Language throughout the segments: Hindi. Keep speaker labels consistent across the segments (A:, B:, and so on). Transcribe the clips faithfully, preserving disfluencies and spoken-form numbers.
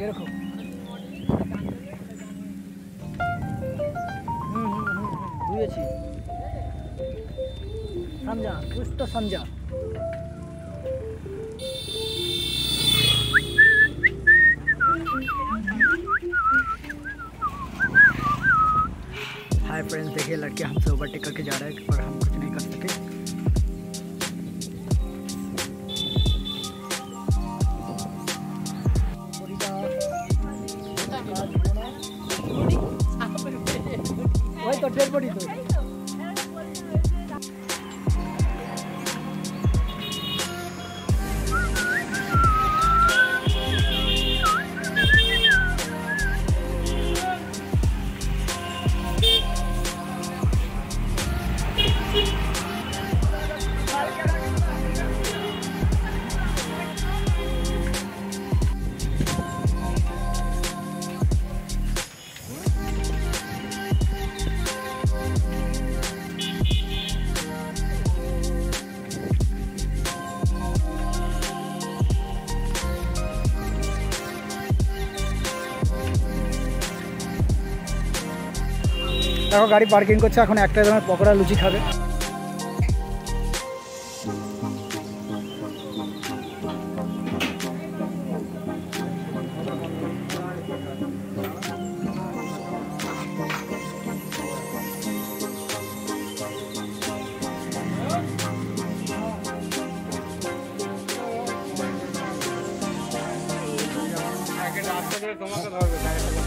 A: কিরকম? হুম হুম হুম বুঝেছি, समझा कुछ तो समझा। हाय फ्रेंड्स, देखिए लड़के हमसे ओवरटेक करके जा रहे हैं पर हम कुछ नहीं कर सके। वही तो डेढ़ बड़ी तो দেখো গাড়ি পার্কিং করছে, এখন একটা ধরনের পকোড়া লুচি খাবে। তোমাকে ধরবে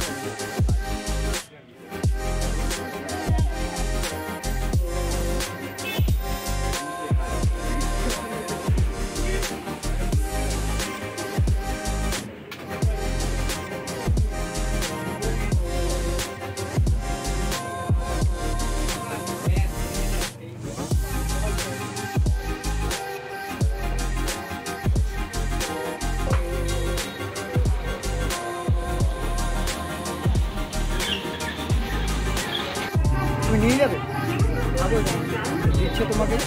A: তুমি নিয়ে যাবে? দিচ্ছে তোমাকে।